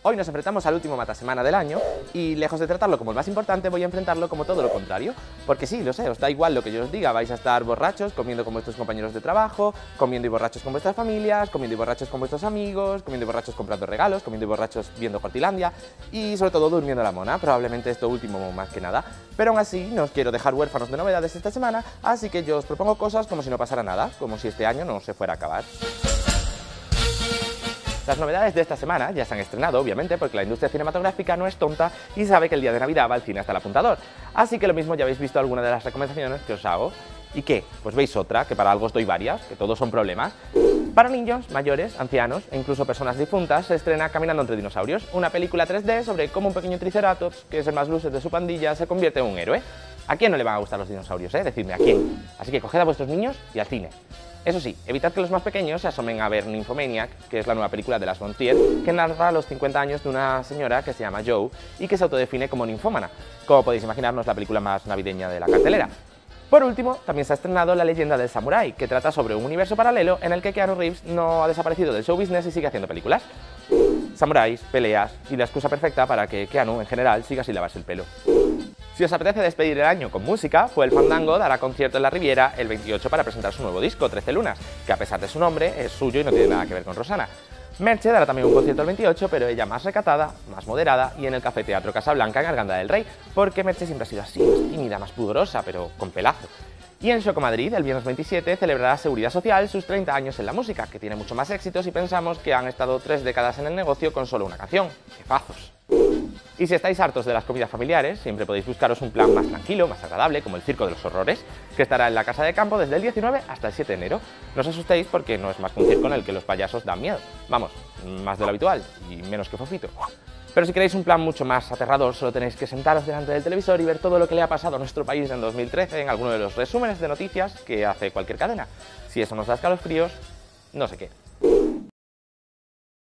Hoy nos enfrentamos al último matasemana del año y lejos de tratarlo como el más importante voy a enfrentarlo como todo lo contrario. Porque sí, lo sé, os da igual lo que yo os diga, vais a estar borrachos, comiendo con vuestros compañeros de trabajo, comiendo y borrachos con vuestras familias, comiendo y borrachos con vuestros amigos, comiendo y borrachos comprando regalos, comiendo y borrachos viendo Cortilandia y sobre todo durmiendo la mona, probablemente esto último más que nada. Pero aún así no os quiero dejar huérfanos de novedades esta semana, así que yo os propongo cosas como si no pasara nada, como si este año no se fuera a acabar. Las novedades de esta semana ya se han estrenado, obviamente, porque la industria cinematográfica no es tonta y sabe que el día de Navidad va al cine hasta el apuntador. Así que lo mismo ya habéis visto alguna de las recomendaciones que os hago. ¿Y qué? Pues veis otra, que para algo os doy varias, que todos son problemas. Para niños, mayores, ancianos e incluso personas difuntas se estrena Caminando entre dinosaurios, una película 3D sobre cómo un pequeño triceratops, que es el más loser de su pandilla, se convierte en un héroe. ¿A quién no le van a gustar los dinosaurios, Decidme, ¿a quién? Así que coged a vuestros niños y al cine. Eso sí, evitad que los más pequeños se asomen a ver Nymphomaniac, que es la nueva película de Lars von Trier, que narra los 50 años de una señora que se llama Joe y que se autodefine como ninfómana. Como podéis imaginar, no es la película más navideña de la cartelera. Por último, también se ha estrenado La leyenda del samurái, que trata sobre un universo paralelo en el que Keanu Reeves no ha desaparecido del show business y sigue haciendo películas. Samuráis, peleas y la excusa perfecta para que Keanu, en general, siga sin lavarse el pelo. Si os apetece despedir el año con música, pues el Fandango dará concierto en la Riviera el 28 para presentar su nuevo disco, 13 lunas, que a pesar de su nombre es suyo y no tiene nada que ver con Rosana. Merche dará también un concierto el 28, pero ella más recatada, más moderada y en el Café Teatro Casablanca en Arganda del Rey, porque Merche siempre ha sido así, más tímida, más pudorosa, pero con pelazo. Y en Xoco Madrid, el viernes 27, celebrará Seguridad Social sus 30 años en la música, que tiene mucho más éxitos y pensamos que han estado 3 décadas en el negocio con solo una canción. ¡Jefazos! Y si estáis hartos de las comidas familiares, siempre podéis buscaros un plan más tranquilo, más agradable, como el Circo de los Horrores, que estará en la Casa de Campo desde el 19 hasta el 7 de enero. No os asustéis porque no es más que un circo en el que los payasos dan miedo. Vamos, más de lo habitual y menos que Fofito. Pero si queréis un plan mucho más aterrador, solo tenéis que sentaros delante del televisor y ver todo lo que le ha pasado a nuestro país en 2013 en alguno de los resúmenes de noticias que hace cualquier cadena. Si eso nos da escalofríos, no sé qué.